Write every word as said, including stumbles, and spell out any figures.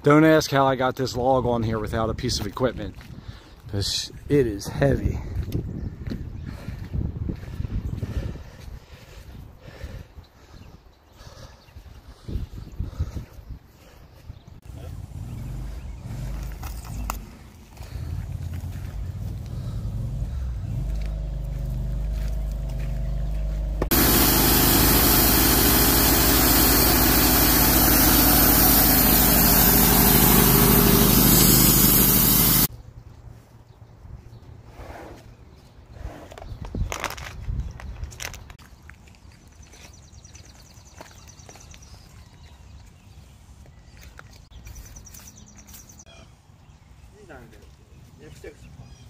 Don't ask how I got this log on here without a piece of equipment, because it is heavy. Nerede? Yapacak.